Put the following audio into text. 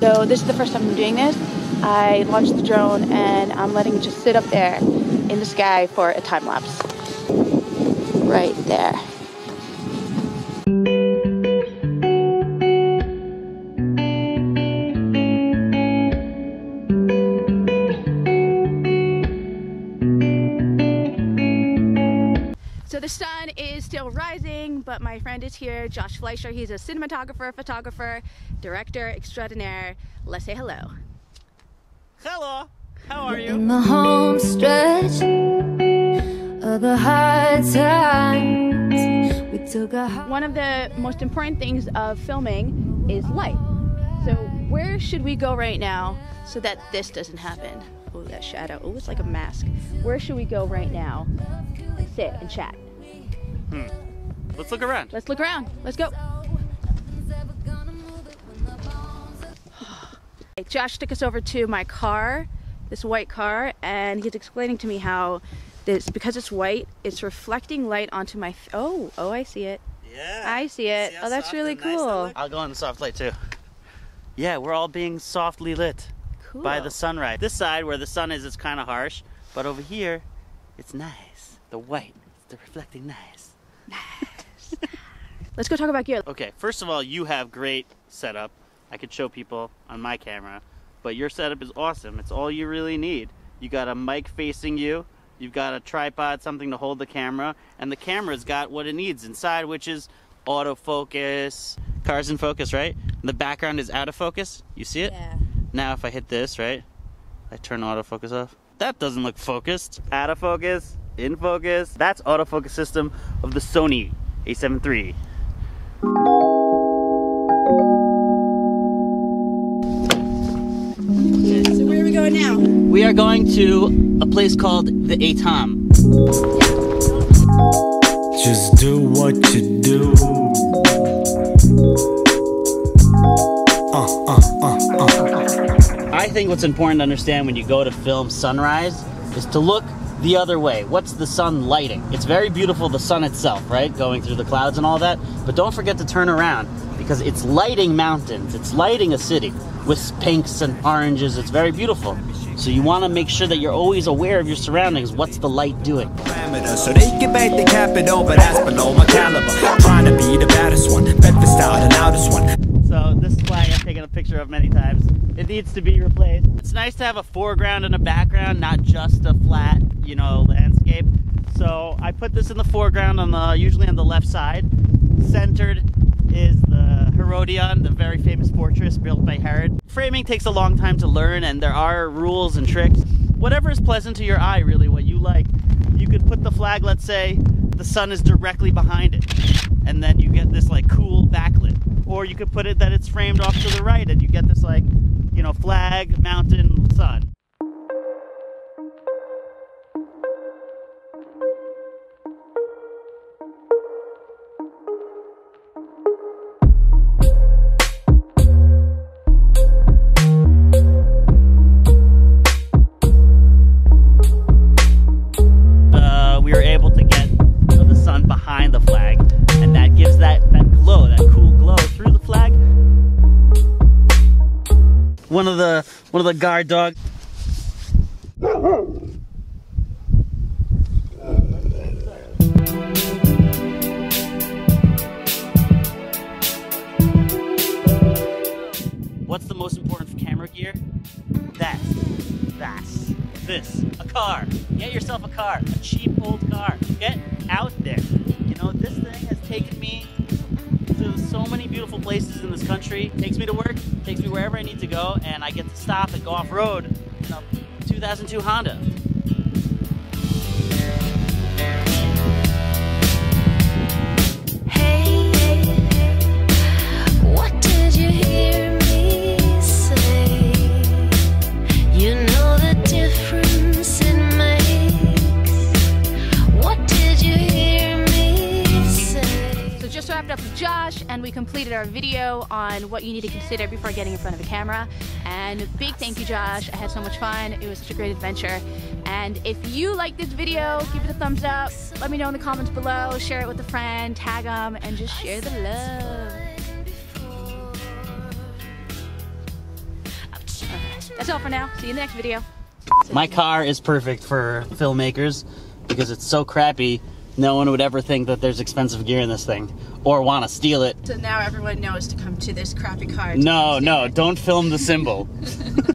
So this is the first time I'm doing this. I launched the drone and I'm letting it just sit up there in the sky for a time lapse. Right there. So the sun is still rising, but my friend is here, Josh Fleisher. He's a cinematographer, photographer, director extraordinaire. Let's say hello. Hello, how are you? In the home stretch of the hard times, we took a One of the most important things of filming is light. So where should we go right now so that this doesn't happen? Oh, that shadow. Oh, it's like a mask. Where should we go right now and sit and chat? Let's look around. Let's look around. Let's go. Josh took us over to my car, this white car, and he's explaining to me how this, because it's white, it's reflecting light onto my, oh, I see it. Yeah. I see it. Oh, that's really cool. I'll go in the soft light too. Yeah, we're all being softly lit by the sunrise. This side where the sun is, it's kind of harsh, but over here, it's nice. The white, the reflecting nice. Nice. Let's go talk about gear. Okay, first of all, you have great setup. I could show people on my camera, but your setup is awesome. It's all you really need. You got a mic facing you, you've got a tripod, something to hold the camera, and the camera's got what it needs inside, which is autofocus. Car's in focus, right? And the background is out of focus. You see it? Yeah. Now if I hit this, right? I turn autofocus off. That doesn't look focused. Out of focus, in focus. That's autofocus system of the Sony A7 III. So where are we going now? We are going to a place called the Atom. Just do what you do. I think what's important to understand when you go to film sunrise is to look the other way. What's the sun lighting? It's very beautiful, the sun itself, right? Going through the clouds and all that. But don't forget to turn around because it's lighting mountains. It's lighting a city with pinks and oranges. It's very beautiful. So you want to make sure that you're always aware of your surroundings. What's the light doing? So they can bait the capital, but that's below my caliber. Trying to be the baddest one, Bedford style, the loudest one. So this flag I've taken a picture of many times. It needs to be replaced. It's nice to have a foreground and a background, not just a flat, landscape. So I put this in the foreground, usually on the left side. Centered is the Herodion, the very famous fortress built by Herod. Framing takes a long time to learn, and there are rules and tricks. Whatever is pleasant to your eye, really, what you like. You could put the flag, let's say, the sun is directly behind it, and then you get this cool backlit. Or you could put it that it's framed off to the right, and you get this flag, mountain, sun. We were able to get the sun behind the flag, and that gives that glow, that cool glow through the flag. One of the guard dogs. What's the most important camera gear? This. A car. Get yourself a car. A cheap old car. Get out there. This thing has taken me to so many beautiful places in this country. Takes me to work, takes me wherever I need to go, and I get to stop and go off-road in a 2002 Honda. Up with Josh, and we completed our video on what you need to consider before getting in front of a camera. And big thank you, Josh. I had so much fun. It was such a great adventure. And if you like this video, give it a thumbs up. Let me know in the comments below. Share it with a friend, tag them, and just share the love. That's all for now. See you in the next video. My car is perfect for filmmakers because it's so crappy, no one would ever think that there's expensive gear in this thing or want to steal it. So now everyone knows to come to this crappy car. No, don't film the symbol.